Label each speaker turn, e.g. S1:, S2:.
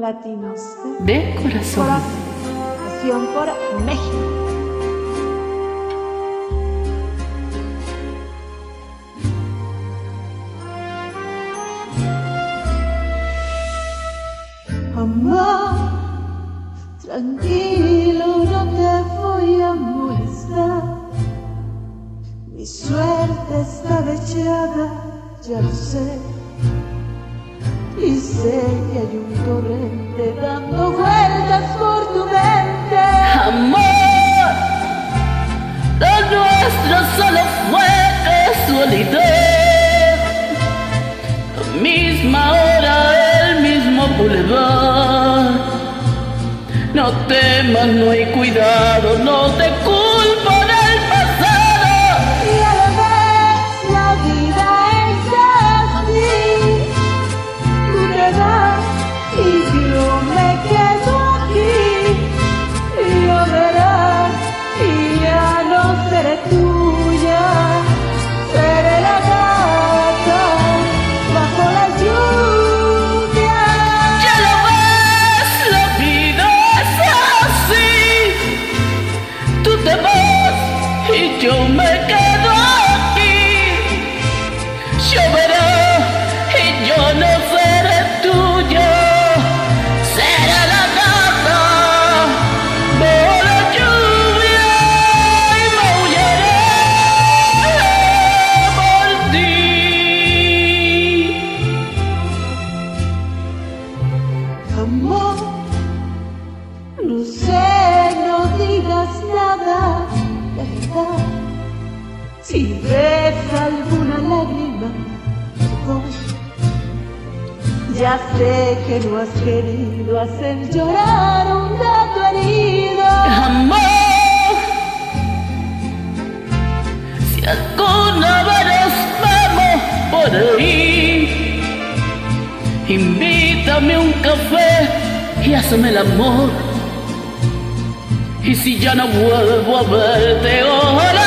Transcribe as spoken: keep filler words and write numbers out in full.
S1: latinos. ¿eh?
S2: De corazón.
S1: Corazón por México.
S3: Amor, tranquilo, no te voy a molestar. Mi suerte está echada, ya lo sé. Y sé que hay un torrente dando vueltas por tu mente.
S2: Amor, lo nuestro solo fue casualidad. La misma hora, el mismo boulevard. No temas, no hay cuidado, no te culpo del pasado.
S3: Y a la vez la vida es así. Tú te vas y yo me quedo aquí. Y lo verás y ya no seré tuya. Seré la gata bajo la lluvia.
S2: Ya lo ves, la vida es así. Tú te vas y yo me quedo aquí. Lloverá y yo no seré tuyo. Seré la gata bajo la lluvia y maullaré por ti.
S3: Amor, no sé, no digas nada, de verdad. Si ves alguna lágrima, perdón. Ya sé que no has querido hacer llorar a un gato herido.
S2: Amor, si alguna vez nos vemos por ahí, invítame a un café y hazme el amor. Y si ya no vuelvo a verte, ojalá